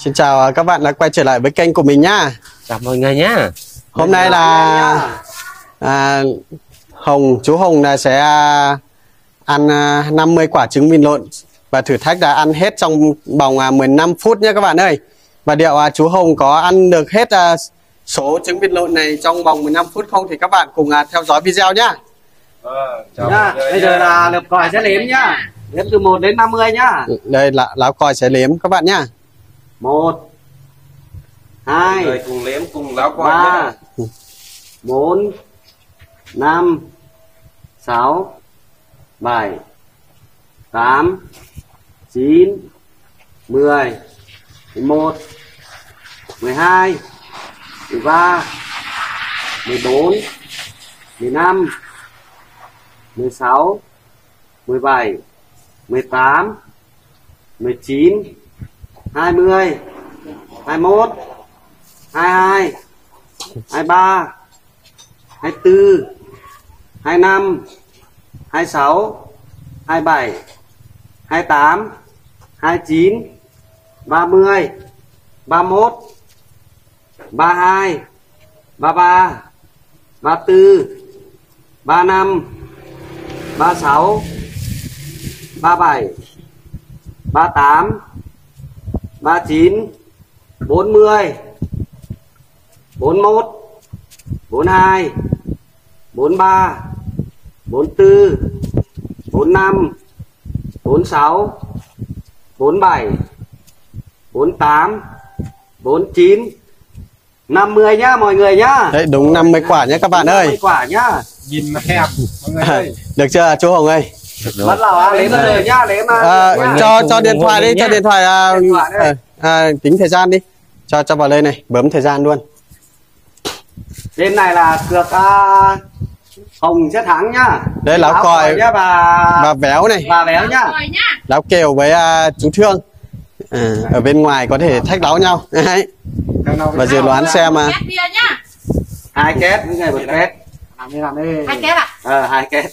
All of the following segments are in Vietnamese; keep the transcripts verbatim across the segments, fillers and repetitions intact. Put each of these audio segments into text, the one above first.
Xin chào các bạn đã quay trở lại với kênh của mình nhá. Chào mọi người nhá. Hôm nay là à, Hồng, chú Hồng là sẽ ăn năm mươi quả trứng vịt lộn và thử thách là ăn hết trong vòng mười lăm phút nhé các bạn ơi. Và liệu chú Hồng có ăn được hết số trứng vịt lộn này trong vòng mười lăm phút không thì các bạn cùng theo dõi video nhá. Ờ, nhá. Bây giờ là lượp còi sẽ đếm nhá. Đếm từ một đến năm mươi nhá. Đây là láo còi sẽ đếm các bạn nhá. một hai Rồi cùng đếm cùng láo còi ba nhá. bốn năm sáu bảy tám chín mười mười một mười hai mười ba mười bốn mười lăm mười sáu mười bảy mười tám mười chín hai mươi hai mốt hai hai hai ba hai tư hai năm hai sáu hai bảy hai tám hai chín ba mươi ba mốt ba hai ba ba ba tư ba năm ba sáu ba bảy ba tám ba chín bốn mươi bốn mốt bốn hai bốn ba bốn tư bốn năm bốn sáu bốn bảy bốn tám bốn chín năm mươi nhá mọi người nhá. Đấy đúng năm mươi quả nhé các bạn ơi. năm mươi quả nhá. Nhìn hẹp mọi người ơi. Được chưa chú Hồng ơi? Bắt đầu à, lấy rồi nhá, lấy mà. À, nhá. cho cho điện thoại đi, cho điện thoại, à, Điện thoại đây. à, tính thời gian đi. Cho cho vào đây này, bấm thời gian luôn. Đêm này là cược uh, Hồng sẽ thắng nhá. Đây láo còi nhá và và véo này. và véo nhá. Láo kèo với uh, chú Thương. À, ở bên ngoài có thể thách đáo nhau. Đấy. Và dự đoán xem mà. Hai két với người một két. Làm đi làm đi. Hai két à? Ờ hai két.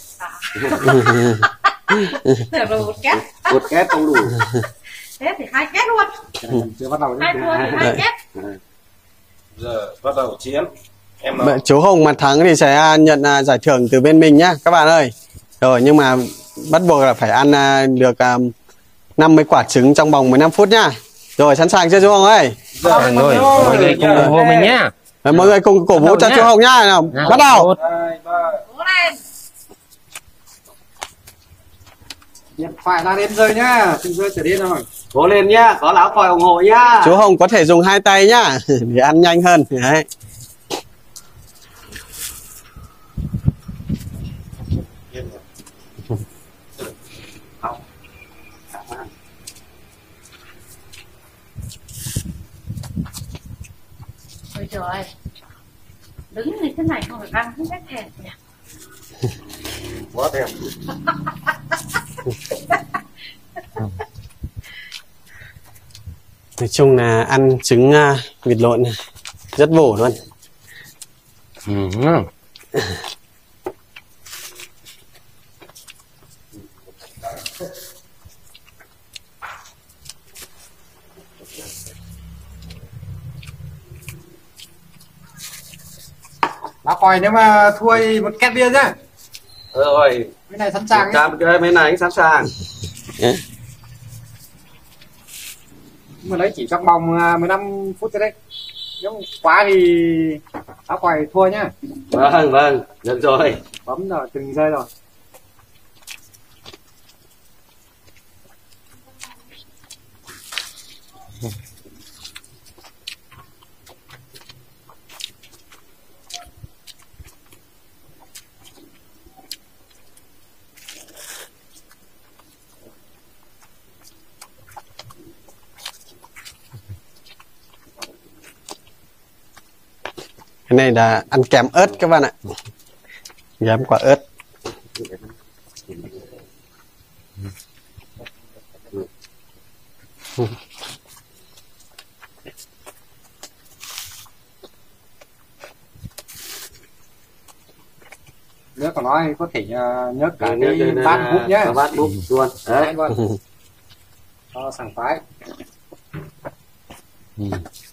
Tưởng là một két. Một két không đủ. Thế thì hai két luôn. Chưa bắt đầu Hai thua thì hai két. Giờ bắt đầu chiến. Em Mà chú Hồng mà thắng thì sẽ nhận uh, giải thưởng từ bên mình nhá các bạn ơi. Rồi nhưng mà bắt buộc là phải ăn uh, được uh, năm mươi quả trứng trong vòng mười lăm phút nhá. Rồi sẵn sàng chưa chú Hồng ơi? rồi, rồi mọi người cùng ủng hộ mình nhá. Rồi, mọi người cùng cổ vũ cho chú Hồng nhá. Nào, Nào, bắt đầu. một, Cố lên. Điện thoại ra đến rơi nhá, từ rơi trở đi rồi. Cố lên nhá, có láo còi ủng hộ nhá. Chú Hồng có thể dùng hai tay nhá để ăn nhanh hơn. Đấy. Ôi trời ơi. Đứng như thế này không được ăn không biết thèm nhỉ. quá đẹp. Nói chung là ăn trứng uh, vịt lộn này rất bổ luôn. Ừ. Láo còi nếu mà thua thì một két bia nhá. Rồi. Cái này sẵn sàng nhá. Cam chơi mấy này sẵn sàng. Yeah. Nhưng mà lấy chỉ trong vòng mười lăm phút thôi đấy. Nếu quá thì láo còi thua nhá. Vâng vâng, được rồi. Bấm rồi từng giây rồi. Cái này là ăn kèm ớt các bạn ạ. Ghém quả ớt. Nếu còn nói có thể uh, nhớ cả nhớ cái bát bút nhé. Bát bút luôn. Đấy. Cho sảng khoái. Ừ.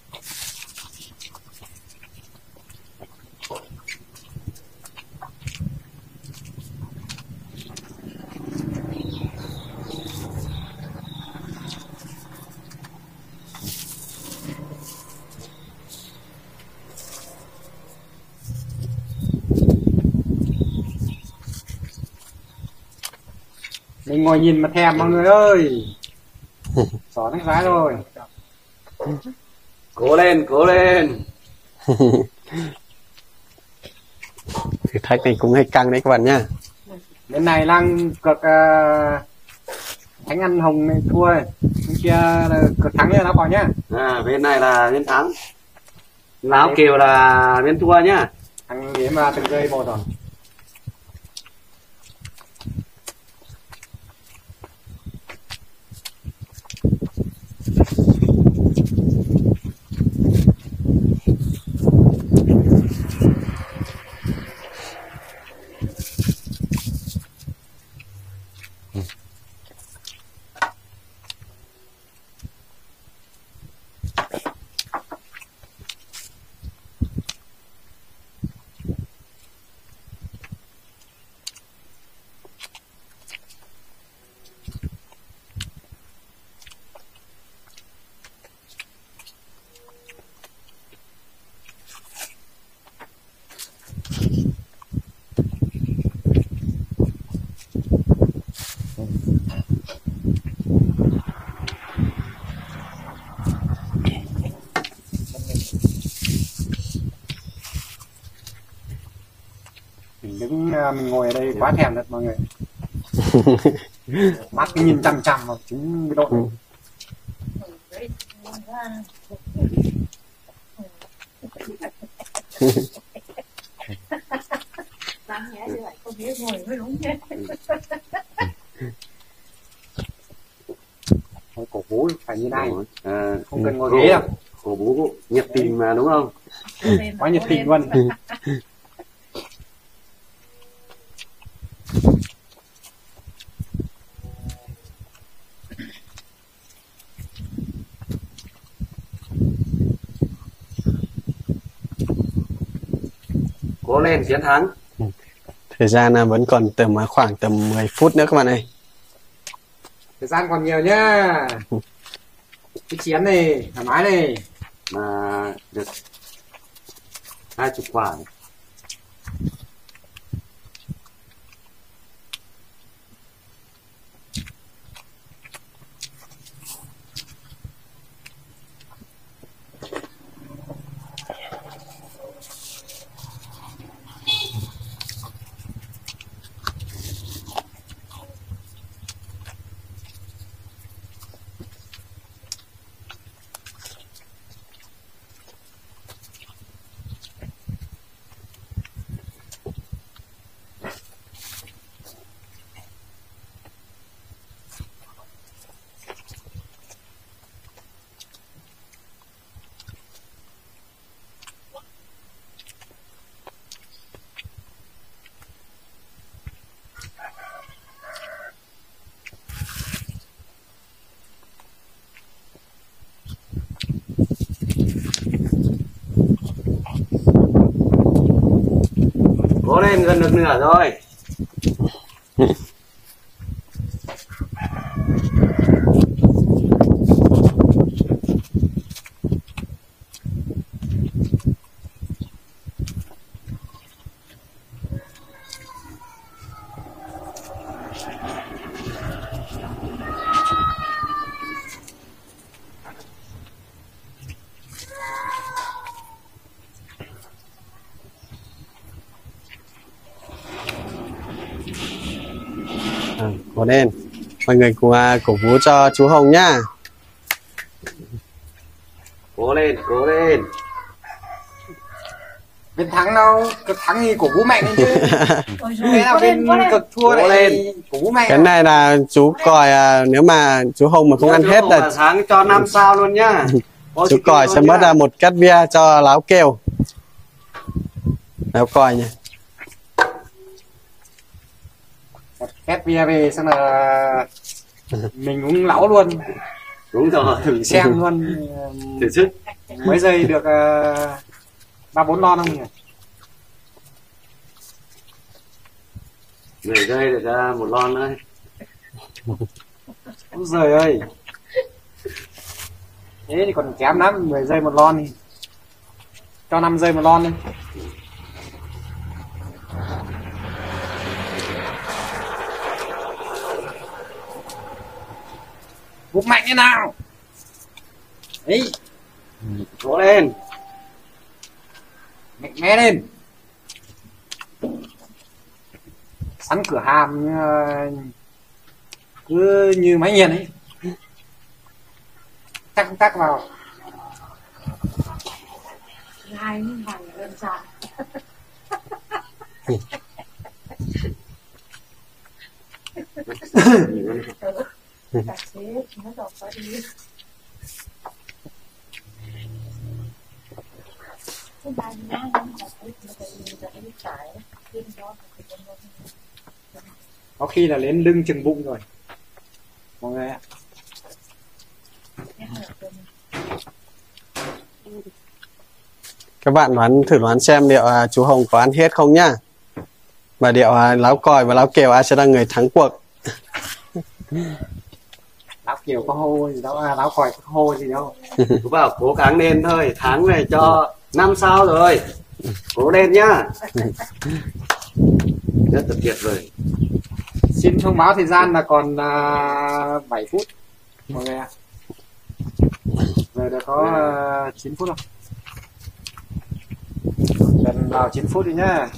Mình ngồi nhìn mà thèm mọi người ơi. Xỏ nước lá rồi. Cố lên, cố lên. Thử thách này cũng hơi căng đấy các bạn nha. Bên này đang cực uh, Thánh Ăn Hồng này thua. Bên kia là cực thắng nha, nó còn nhá. À, bên này là bên thắng. Láo Kiều là bên thua nhá. Thằng điểm mà từng rơi một rồi. Mình đứng mình ngồi ở đây quá thèm thật mọi người. Mắt cứ nhìn chằm chằm vào trứng độ. Đáng nhẽ thì lại không biết ngồi mới đúng chứ. Thôi cổ vũ phải như này. À, Không cần ngồi ghế đâu. cổ vũ nhiệt tình mà đúng không? Quá nhiệt tình luôn. Cố lên chiến thắng. Thời gian là vẫn còn tầm khoảng tầm mười phút nữa các bạn ơi. Thời gian còn nhiều nhá. Cái chén này thoải mái này. Mà được hai chục quả này. Cố lên, gần được nửa rồi. À, cố lên. Mọi người cùng à, cổ vũ cho chú Hồng nhá. Cố lên, cố lên. Bên thắng đâu, cực thắng thì cổ vũ mạnh lên chứ. Ôi Thế giời, là có lên, bên có lên. cực thua Cố lại lên. cổ vũ mạnh. Cái này là chú còi à, nếu mà chú Hồng mà không ăn Chú hết Hồng là thắng cho năm sao luôn nhá. Có chú chữ còi ký sẽ luôn mất nhá. ra một cắt bia cho láo kêu. Láo còi nha. Két bia về xong là mình cũng lão luôn. Đúng rồi. Thử xem luôn. Thử sức. mấy giây được uh, ba bốn lon không nhỉ? mười giây được ra một lon đấy. Úi giời ơi, thế thì còn kém lắm. Mười giây một lon đi, cho năm giây một lon đi. Vụt mạnh thế nào đấy, Cố lên. mạnh mẽ lên. Sắn cửa hàm uh, cứ như máy nghiền ấy, chắc chắc vào. Hai nhưng bằng đơn giản. Đặt thế nó đọc qua đi. Cái bài nhá nó có cái cái cái cái đó Có khi là lên lưng chừng bụng rồi mọi người ạ. Các bạn đoán thử đoán xem liệu à, chú Hồng có ăn hết không nhá. Và liệu à, láo còi và láo kèo ai sẽ là người thắng cuộc. Láo kiểu có hô gì đâu, à, láo còi có hô gì đâu. Cứ bảo cố gắng lên thôi, tháng về cho năm sao rồi. Cố lên nhá. Rất là tuyệt vời. Xin thông báo thời gian là còn uh, bảy phút mọi người ạ. Giờ đã có uh, chín phút rồi. Gần vào chín phút đi nhá.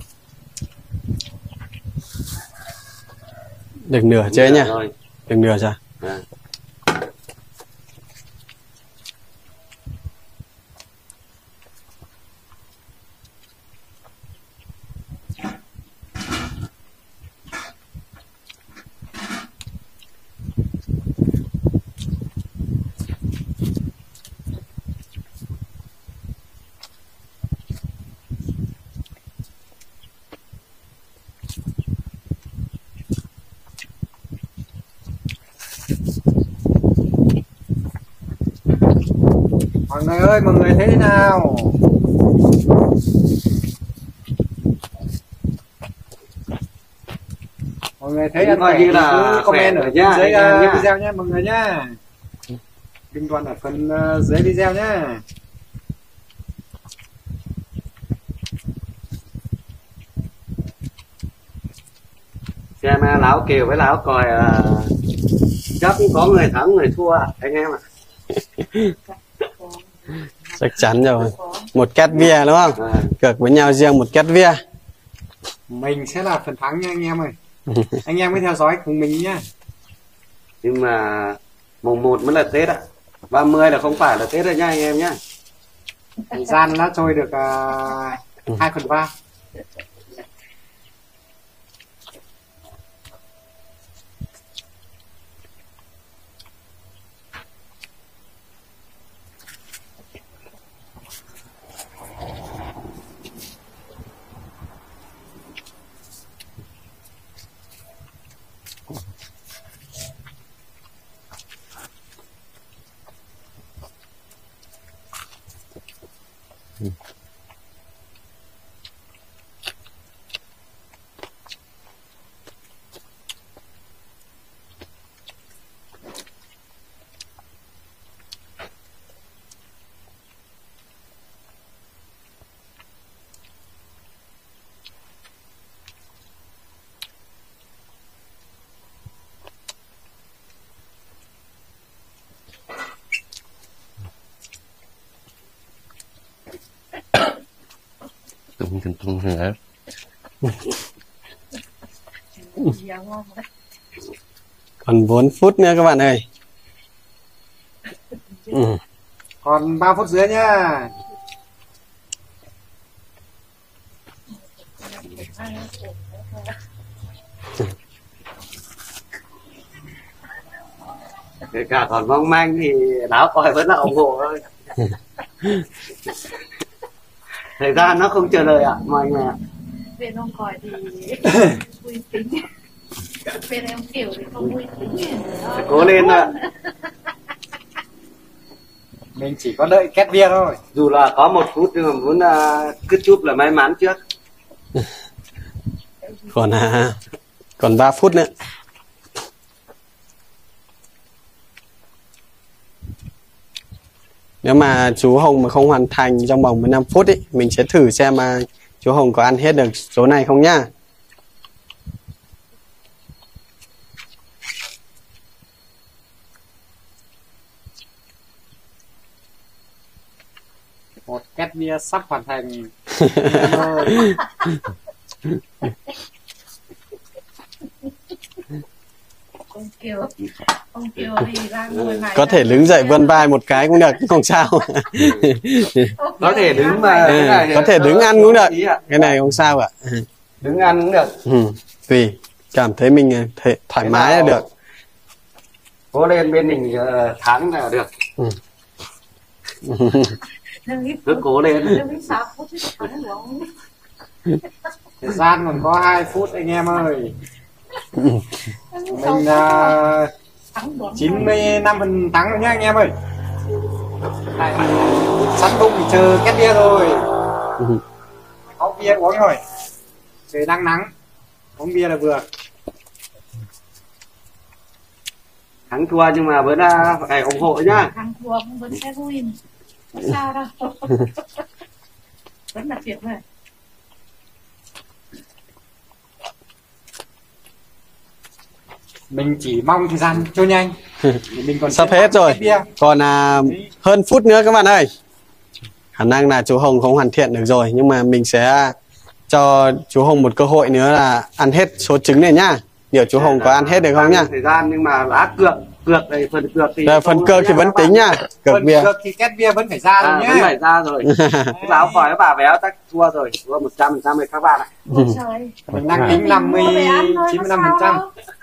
Được nửa chơi nhá. Rồi. Được nửa rồi. À. Mọi người ơi, mọi người thấy thế nào? Mọi người thấy ăn coi như là comment ở nhá, dưới anh em uh, nhá. video nhé mọi người nhá. Bình luận ở phần uh, dưới video nhá. Xem uh, láo kiều với láo còi uh, chắc có người thắng người thua anh em ạ. Chắc chắn rồi. Một két vía đúng không? À. Cược với nhau riêng một két vía. Mình sẽ là phần thắng nha anh em ơi. Anh em cứ theo dõi cùng mình nhá. Nhưng mà mùng một mới là Tết ạ. ba mươi là không phải là Tết rồi nha anh em nhá. Thời gian đã trôi được uh, hai phần ba. Tung tung tung hả? Còn bốn phút nữa các bạn ơi. Ừ. Còn ba phút dưới nhá. Kể cả còn mong manh thì láo còi vẫn là ủng hộ thôi. Thời gian nó không chờ đợi ạ mọi người ạ. Bên ông còi thì vui tính. Bên em kiểu thì không vui tính. Cố lên ạ. Mình chỉ có đợi két bia thôi. Dù là có một phút nhưng mà muốn uh, cứ chút là may mắn trước. Còn à, còn ba phút nữa. Nếu mà chú Hồng mà không hoàn thành trong vòng mười lăm phút ấy, mình sẽ thử xem mà chú Hồng có ăn hết được số này không nhá. Một két bia sắp hoàn thành. Ông Kiều, ông Kiều thì ra ngồi này. Có thể đứng dậy vươn vai một cái cũng được, không sao. Có thể đứng mà cái này Có thể đứng ăn cũng được. ý ạ. Cái này không sao ạ. Đứng ăn cũng được. Ừ, tùy, cảm thấy mình thể, thoải Thế mái là nào? được. Cố lên bên mình uh, thắng là được. Ừ. Cứ cố lên. Thời gian còn có hai phút anh em ơi. Mình uh, chín mươi lăm phần thắng rồi nhá anh em ơi. Tại sẵn bụng thì chờ két bia rồi. Có bia uống rồi. Trời đang nắng, uống bia là vừa. Thắng thua nhưng mà vẫn uh, phải ủng hộ nhá. Thắng thua cũng vẫn sẽ vui. Không sao đâu. Vẫn là tuyệt vời. Mình chỉ mong thời gian trôi nhanh. Mình còn Sắp hết rồi. Còn à, hơn phút nữa các bạn ơi. Khả năng là chú Hồng không hoàn thiện được rồi, nhưng mà mình sẽ cho chú Hồng một cơ hội nữa là ăn hết số trứng này nhá. Liệu chú Hồng có ăn hết được không nhá? Thời gian nhưng mà lá cược, cược này phần cược thì Rồi, phần cược thì vẫn tính nhá. Cược Phần bia. cược thì két bia vẫn phải ra à, rồi vẫn nhé. phải ra rồi. Cái báo khỏi bà véo tắc thua rồi, thua một trăm phần trăm rồi các bạn ạ. Ừ. Trời. Mình đang tính năm mươi, chín mươi lăm phần trăm.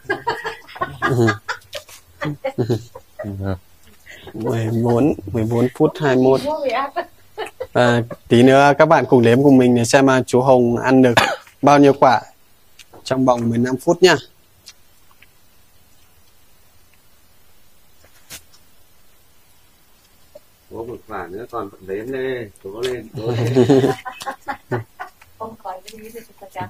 mười bốn, mười bốn phút hai mươi mốt. Mua về ăn. À, tí nữa các bạn cùng đếm cùng mình để xem mà chú Hồng ăn được bao nhiêu quả trong vòng mười lăm phút nhá. Có một quả nữa còn vẫn đếm lên, cố lên, cố lên. Không khỏi cái gì thì thật chả.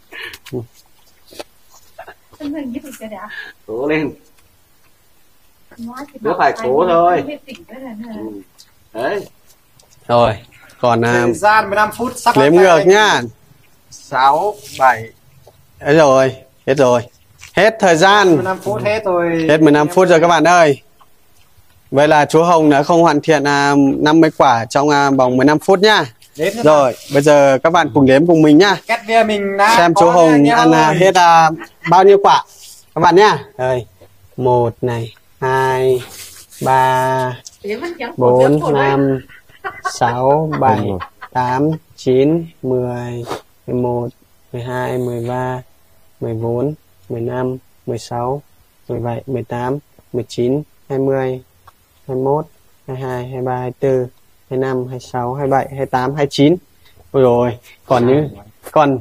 Thân hình như thì cái đã. Cố lên. Nói thì Cứ bảo phải ai cố cũng thôi. không biết tỉnh cái này nữa. Ừ. Đấy. Rồi, còn à, Thời gian mười lăm phút sắp đếm hoàn ngược thành. nhá. Sáu, bảy. Hết rồi, hết rồi. Hết thời gian. mười lăm phút hết rồi. Hết mười lăm phút rồi các bạn ơi. Vậy là chú Hồng đã không hoàn thiện à, năm mươi quả trong à, vòng mười lăm phút nhá. Đếm nữa. Rồi, bây giờ các bạn cùng đếm cùng mình nhá. Két bia mình đã Xem có chú nha Hồng anh em ăn à, ơi. hết à, bao nhiêu quả các bạn nhá. Đây, một này, hai, ba, Thế vẫn chẳng bốn, có năm, sáu, bảy, tám, chín, mười, mười một, mười hai, mười ba, mười bốn, mười lăm, mười sáu, mười bảy, mười tám, mười chín, hai mươi, hai mươi mốt, hai mươi hai, hai mươi ba, hai mươi tư, hai mươi lăm, hai mươi sáu, hai mươi bảy, hai mươi tám, hai mươi chín. Ôi rồi, còn như còn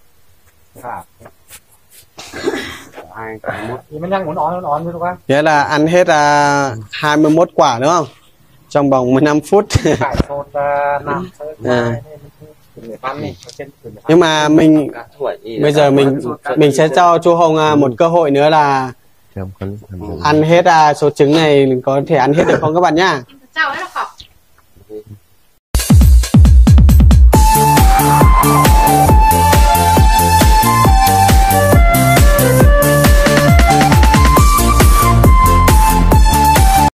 Hai, hai, một. Thì mình đang muốn nói nói với các bạn. nghĩa là ăn hết à, hai mươi mốt quả đúng không? Trong vòng mười lăm phút. Phải một năm À. người ăn đi trên Nhưng mà mình Cả tuổi gì bây nữa. giờ mình mình sẽ cho chú Hồng à, một cơ hội nữa là Xem có làm được. ăn hết à, số trứng này có thể ăn hết được không các bạn nhá? Sao ấy nó khóc.